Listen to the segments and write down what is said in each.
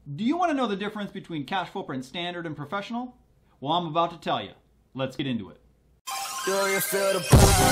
Do you want to know the difference between CashFootprint Standard and Professional? Well, I'm about to tell you. Let's get into it. Do you feel the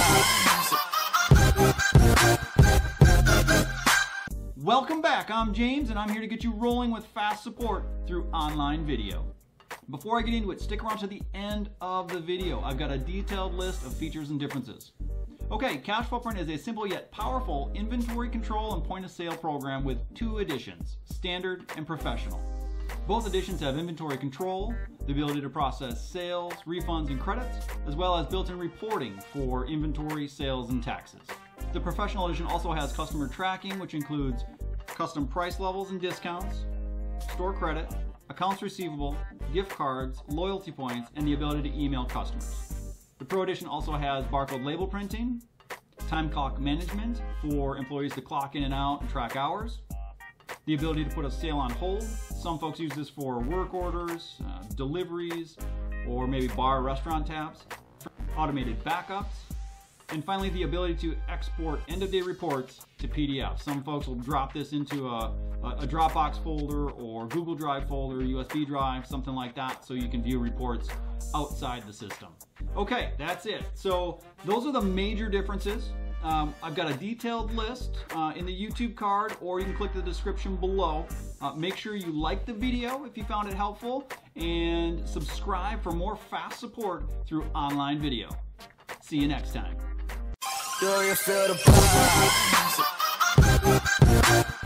Welcome back. I'm James, and I'm here to get you rolling with fast support through online video. Before I get into it, stick around to the end of the video. I've got a detailed list of features and differences. Okay, CashFootprint is a simple yet powerful inventory control and point-of-sale program with two editions, Standard and Professional. Both editions have inventory control, the ability to process sales, refunds, and credits, as well as built-in reporting for inventory, sales, and taxes. The Professional edition also has customer tracking, which includes custom price levels and discounts, store credit, accounts receivable, gift cards, loyalty points, and the ability to email customers. The Pro Edition also has barcode label printing, time clock management for employees to clock in and out and track hours, the ability to put a sale on hold. Some folks use this for work orders, deliveries, or maybe bar restaurant tabs, automated backups, and finally the ability to export end-of-day reports to PDF. Some folks will drop this into a Dropbox folder or Google Drive folder, USB drive, something like that, so you can view reports outside the system. Okay, that's it. So those are the major differences. I've got a detailed list in the YouTube card, or you can click the description below. Make sure you like the video if you found it helpful, and subscribe for more fast support through online video. See you next time. Do you feel the